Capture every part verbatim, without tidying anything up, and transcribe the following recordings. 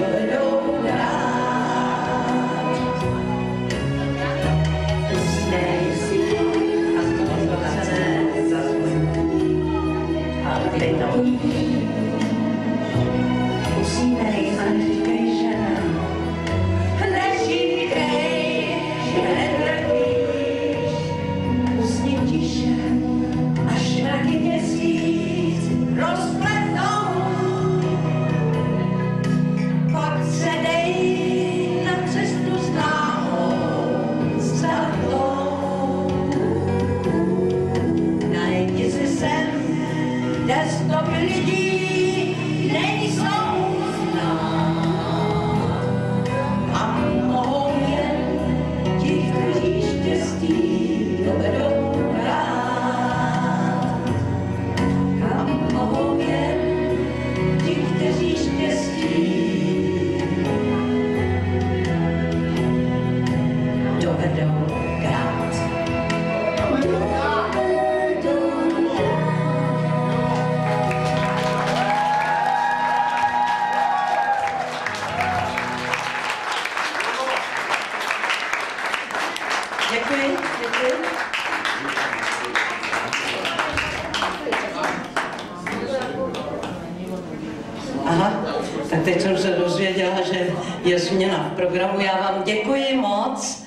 dovedou hrát. Usnej si a znovacené zazvoní. A teď to usínej a neříkej, že neříkej, že netrpíš. Usni tiše, až mraky měsíc rozpletou. Pak se dej na cestu známou, zlatou. Najdi si sem, kde stovky lidí nejsou znát. A mohou jen ti, kteří štěstí dovedou hrát. Kam mohou jen ti, kteří štěstí dovedou hrát. Děkuji, děkuji. Aha, tak teď jsem se dozvěděla, že je změna v programu. Já vám děkuji moc.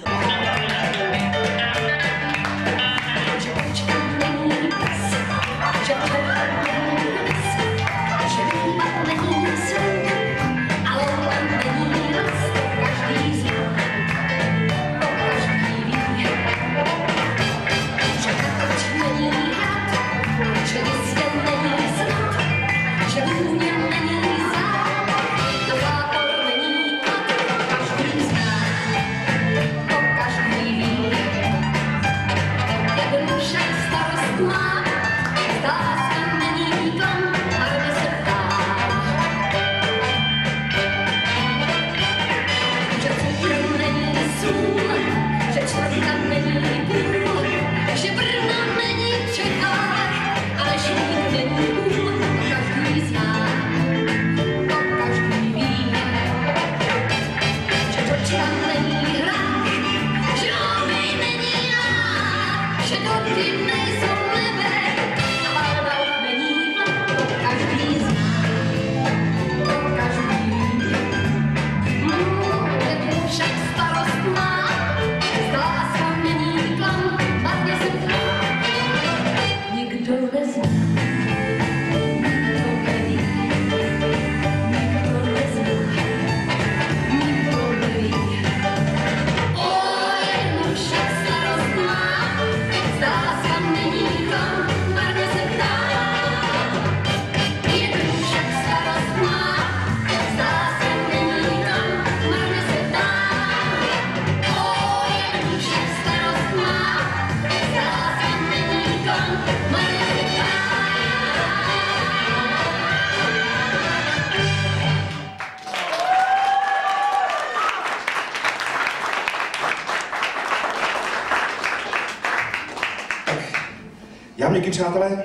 Já vám díky, přátelé.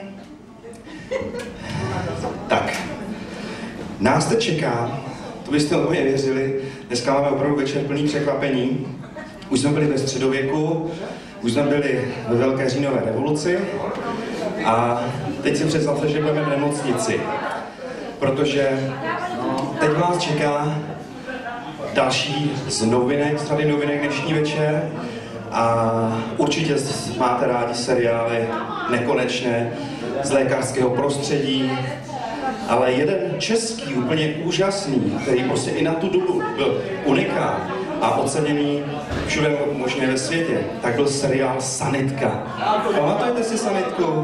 Tak, nás teď čeká, to byste o tom nevěřili, dneska máme opravdu večer plný překvapení. Už jsme byli ve středověku, už jsme byli ve Velké říjnové revoluci a teď si představte, že budeme v nemocnici, protože teď vás čeká další z novinek, z řady novinek dnešní večer. A určitě máte rádi seriály nekonečné z lékařského prostředí, ale jeden český, úplně úžasný, který prostě i na tu dobu byl unikát a oceněný všude možně ve světě, tak byl seriál Sanitka. Pamatujete si Sanitku?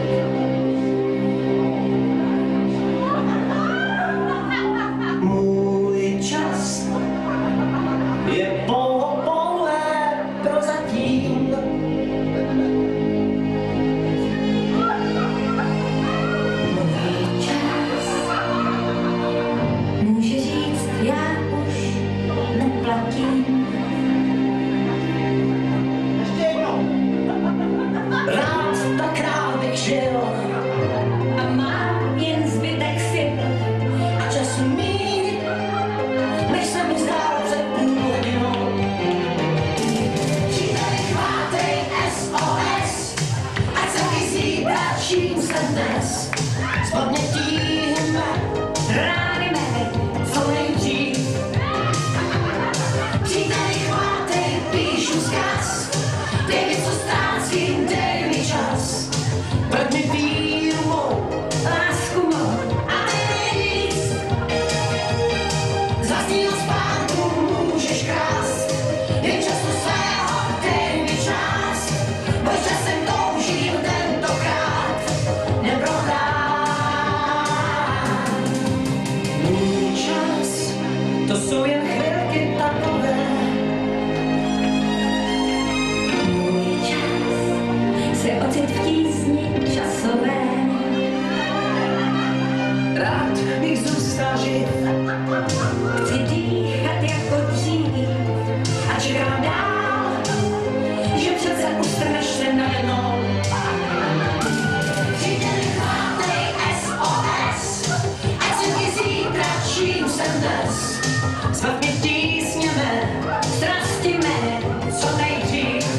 Můj tím. Rád tak rád bych žil a mám jen zbytek sil a času míň, než se mi zdál před půl hodinou. Příteli, chvátej S O S, ať se mi zítra, čím jsem dnes. S podnětím rány mé, co nejdřív. Příteli, chvátej, píšu vzkaz, dej mi, co ztrácím, dej mi čas. Vrť mi víru mou, lásku mou a dej mi víc. Z vlastního spánku můžeš krást, jen času svého dej mi čas. Bož časem toužím tentokrát neprohrát. Můj čas, to jsou jen chvilky takové. Můj čas se ocit v tísni časové. Rád bych zůstal živ, chci dýchat jako dřív a čekám dál, že přece ustrneš se najednou. Příteli, chvátej S O S, ať se mi zítra, čím jsem dnes. Zbav mě tísně mé, strasti mé, co nejdřív.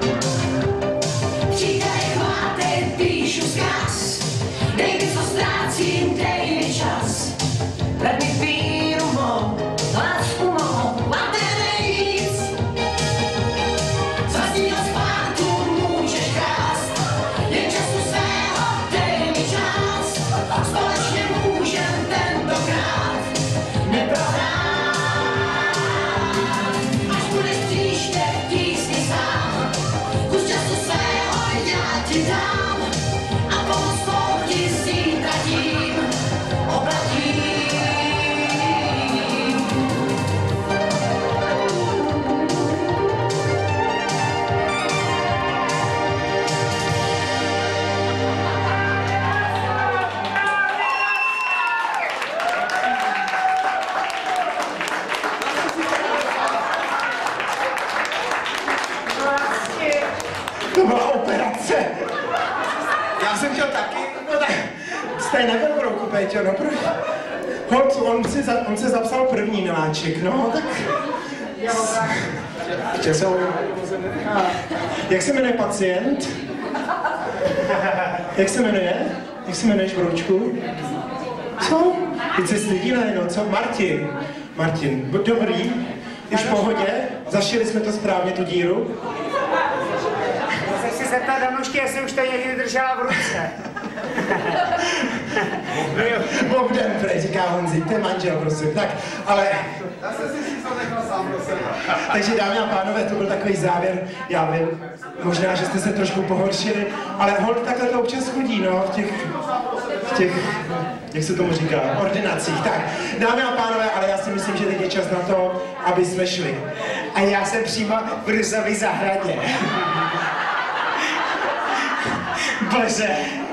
Příteli, chvátej, píšu vzkaz, dej mi, co ztrácím, dej mi čas. Vrať mi víru mou, lásku mou a dej mi víc. Z vlastního spánku můžeš krást, jen času svého dej mi čas. Společně můžem tentokrát neprohrát. Až budeš příště v tísni sám, kus času svého já ti dám a pomoc tvou ti zítra tím obratím. To byla operace. Já jsem chtěl taky. No tak, jste nebyl v roku, Péťo, no proč? Holt, on, si za, on se zapsal první, miláček, no tak... Chtěl jsem... Jak se jmenuje pacient? Jak se jmenuje? Jak se jmenuješ, Broučku? Co? Teď se stydí najednou, co? Martin. Martin, dobrý? Už v pohodě? Zašili jsme to správně, tu díru? Musím si zeptat Danušky, jestli už to někdy držela v ruce. Boh den, prej, říká Honzi, to je manžel, prosím. Tak, ale... Já jsem si si to nechal sám pro sebe. Takže dámy a pánové, to byl takový závěr. Já vím, možná, že jste se trošku pohoršili, ale hold takhle to občas chodí, no, v těch... v těch... jak se tomu říká, ordinacích. Tak, dámy a pánové, ale já si myslím, že teď je čas na to, aby jsme šli. A já jsem přímo v Ruzový zahradě. Bože,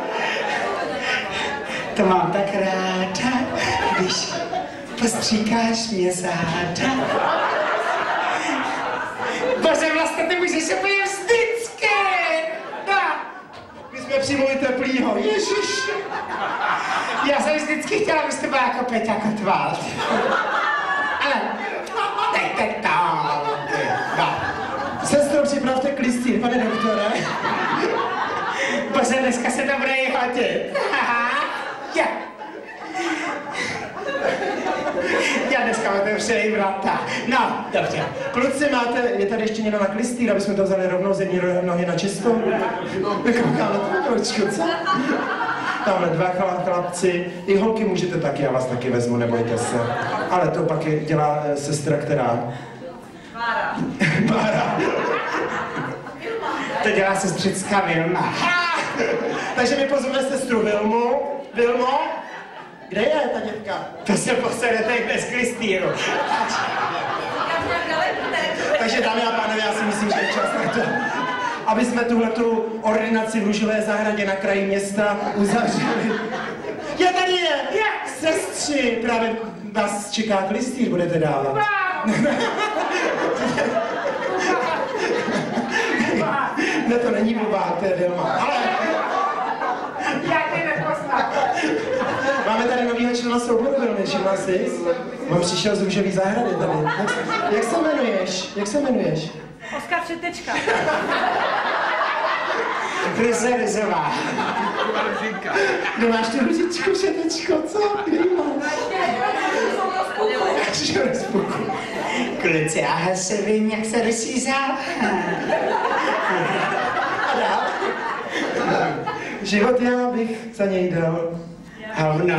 to mám tak ráda, když postříkáš mě záda. Bože, vlastně ty můžeš úplně vždycky. No. My jsme přijmuli teplýho, ježiš. Já jsem vždycky chtěla vystupovat jako Peťa Kotwald. Ale teď teď to. No. Sestro, připravte klistýr, pane doktore. Bože, dneska se to bude i hodit. Já. Já dneska otevřeli vrata. No, dobře. Kluci, máte, je tady ještě někdo na klistýr, aby jsme to vzali rovnou z jedné nohy na čisto? Nekoukáme to, trošku, co? Tamhle dva chlapci, i holky můžete taky, já vás taky vezmu, nebojte se. Ale to pak je, dělá e, sestra, která? Mára. Mára. To dělá sestřická Vilma. Takže mi pozveme sestru Vilmu. Vilmo? Kde je ta děvka? To se poserete bez klistýru. Takže dámy a pánové, já si myslím, že je čas na to, aby jsme tuhletu ordinaci v Růžové zahradě na kraji města uzavřeli. Je tady je! Je! Sestři, právě vás čeká klistýr, budete dávat. Tohle to není blbá, to je Vilma. Ale... Já tě nepoznám. Máme tady novýho člena souboru, Vilmy, všimla jsi? On přišel z Růžový zahrady tady. Jak, jak se jmenuješ? Jak se jmenuješ? Oskar Všetečka. Kryze Rizová. Kde máš tu ružičku, Všetečko, co? Kde ji máš? Přišel z puku. Kluci, já se vím, jak se rysí zál. A dál? Život já bych za něj dal. Hovno.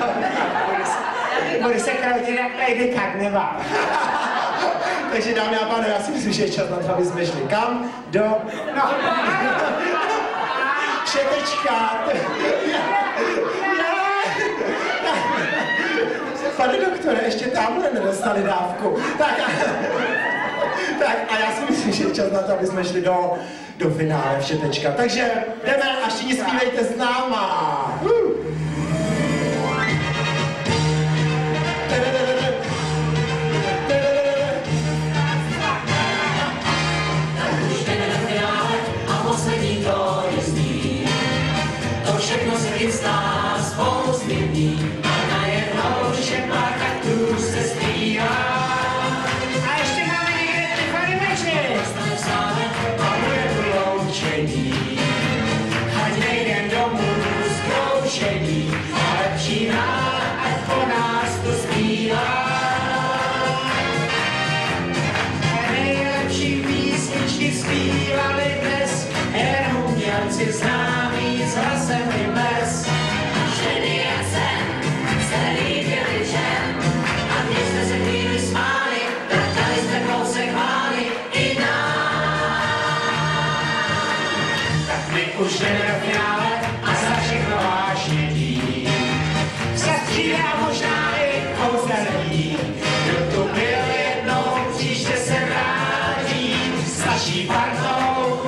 Budu se kroutit jak nejde karneval. Takže dámy a pánové, já si myslím, že je čas na to, aby jsme šli. Kam? Do... No. Všetečka. Pane doktore, ještě tamhle nedostali dávku. Tak a, tak a já si myslím, že je čas na to, aby jsme šli do, do finále Všetečka. Takže jdeme a všichni zpívejte s náma. Uh. Všechno se chystá spousty dní a najednou všem pár taktů se zpívá. A ještě máme někde ty farimeči. Dostane sále a bude vyloučení. Ať nejdem domů zkoušení, a lepší nálad, ať po nás to zpívá. A nejlepší písničky zpívali dnes, jen umělci známí s hlasem i bez. Ženy jak jsem se líbili všem, a když jsme se chvíli smáli, vrtali jsme kousek chvály i nám. Tak my už jdeme do finále a za všechno vážně tím. Zastřídá možná i kouzelný, kdo tu byl jednou, příště se vrátí s naší partou.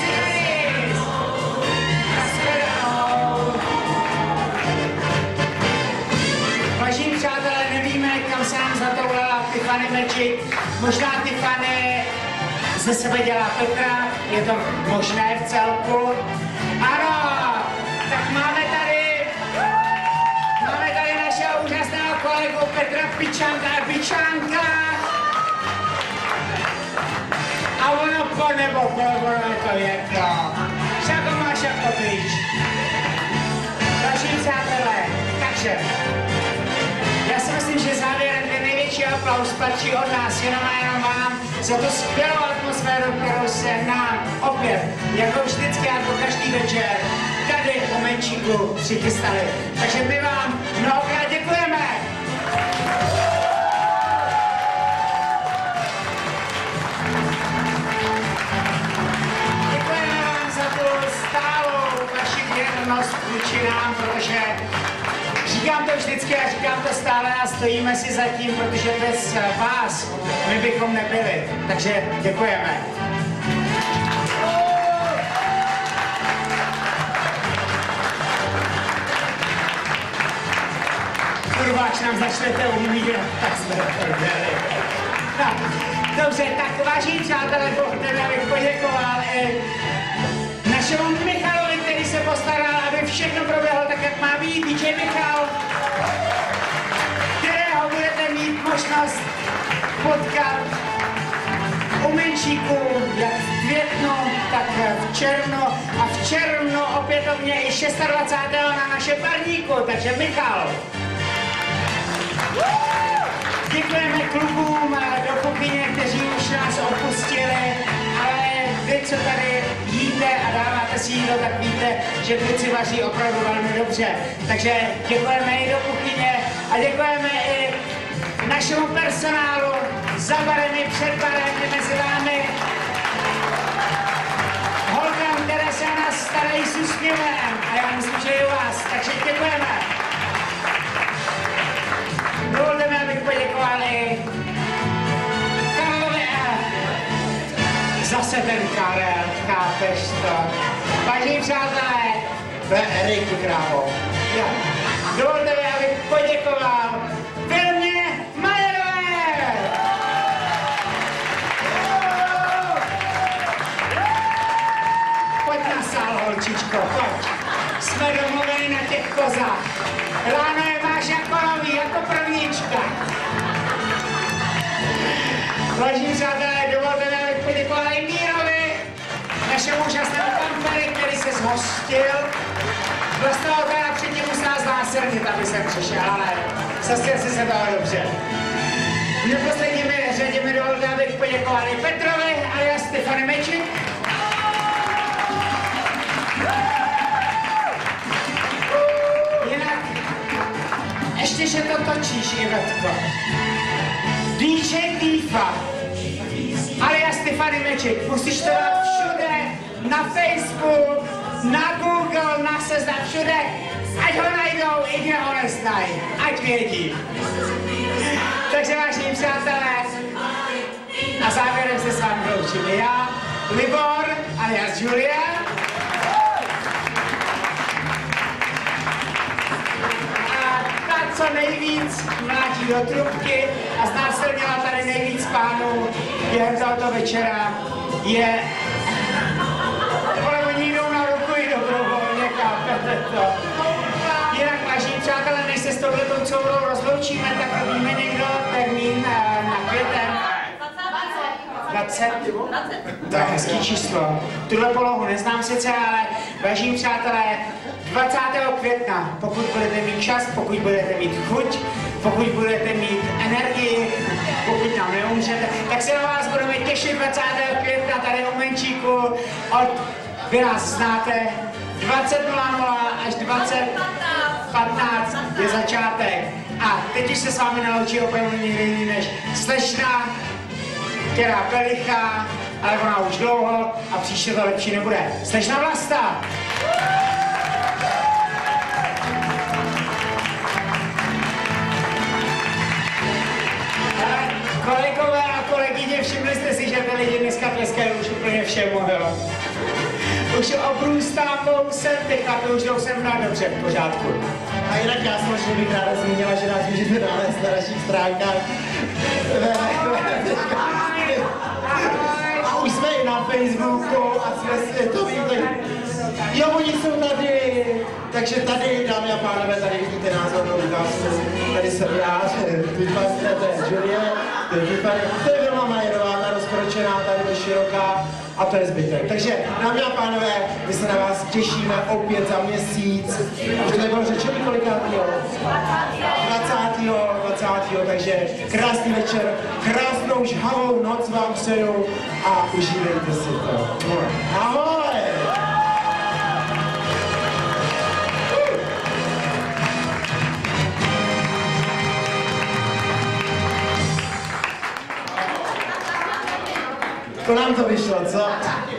Vážení přátelé, nevíme, kam se nám zatoulala Tiffany Magic. Možná Tiffany ze sebe dělá Petra, je to možné v celku. Ano, tak máme tady, máme tady našeho úžasného kolegu Petra Pičánka a Pičánka. A ono po nebo po, ono to je to. Však ho máš jako pryč. Vážení přátelé, takže já si myslím, že závěrem ten největší aplaus patří od nás, jenom a jenom vám, za tu skvělou atmosféru, kterou se nám opět, jako vždycky, jako každý večer, tady u Menšíku přichystali. Takže my vám mnohokrát děkujeme. Děkujeme vám za tu stálou vaši věrnost vůči nám, protože říkám to vždycky a říkám to stále a stojíme si za tím, protože bez vás my bychom nebyli. Takže děkujeme. Kurva, až nám začnete umírat, tak jsme prdeli. Tak, dobře, tak vážení přátelé, dovolte mi, abych poděkoval i našemu Michalovi, který se postaral, aby všechno proběhlo tak, jak má být. dý džej Michal, kterého budete mít možnost potkat u Menšíku, jak v květnu, tak v červnu a v červnu opětovně i dvacátého šestého na našem parníku, takže Michal. Děkujeme klubům do kuchyně, kteří už nás opustili, ale vy, co tady jíte a dáváte si jídlo, tak víte, že kluci vaří opravdu velmi dobře. Takže děkujeme i do kuchyně a děkujeme i našemu personálu za barem i před barem i mezi vámi. Holkám, které se na nás starají s úsměvem a já myslím, že i u vás, takže děkujeme. Dovolte mi, abych poděkoval i Karlovi a zase ten Karel, chápeš to? Vážení přátelé, to je Eriky, krávo. Dovolte mi, abych poděkoval Vilmě Majerové! koza. Ráno je máš jako nový, jako prvníčka. Vážení přátelé, dovolte mi, abych poděkoval Mírovi, našemu úžasnému kamperi, který se zhostil. Dostal teda předtím musela znásilnit, aby jsem přišel, ale zase si se toho dobře. V neposlední řadě mi dovolte, abych poděkoval i Petrovi alias Stefany Mečik. Jinak, ještě, že to točíš, Ivetko. D J Tifa, alias Stefany Mečik, musíš to dát všude, na Facebook, na Google, na Seznam, všude, ať ho najdou, i kde ho neznají, ať vědí. Takže vážení přátelé, a závěrem se s vámi loučím já, Libor, alias Julia. A ta, co nejvíc mlátí do trubky a znásilnila tady nejvíc pánů během tohoto večera, je... Ale oni jdou na ruku i dobrovolně, chápete to? Jinak, vážení přátelé, než se s touhletou courou rozloučíme, tak víme někdo termín na květen. dvacet? To je hezký číslo. Tuhle polohu neznám sice, ale vážení přátelé, dvacátého května, pokud budete mít čas, pokud budete mít chuť, pokud budete mít energii, pokud nám neumřete, tak se na vás budeme těšit dvacátého května tady u Menčíku. Od, vy nás znáte, dvacet nula nula až dvacet patnáct je začátek. A teď už se s vámi naloučí úplně nikdy jiný než slečna, která Pelicha, ale ona už dlouho a příště to lepší nebude. Slečna Vlasta! Kolegové a kolegyně, všimli jste si, že ty lidi dneska tleskají už úplně všemu, jo? Už obrůstám kousem, ty chlapy už jdou sem na dobře, v pořádku. A jinak já samozřejmě bych ráda zmínila, že nás můžete nalézt na našich stránkách. A už jsme i na Facebooku a jsme světoví. Jo, oni jsou tady. Takže tady, dámy a pánové, tady vidíte názornou ukázku. Tady jsem já, vypadne, to je Julie, to je vypadne, to je Vilma Majerová, ta rozkročená, tady je široká a to je zbytek. Takže, dámy a pánové, my se na vás těšíme opět za měsíc. Už to bylo řečeno kolikátýho? dvacátého dvacátého takže krásný večer, krásnou žhavou noc vám přeju a užívejte si to. Ahoj! To nám to vyšlo, co?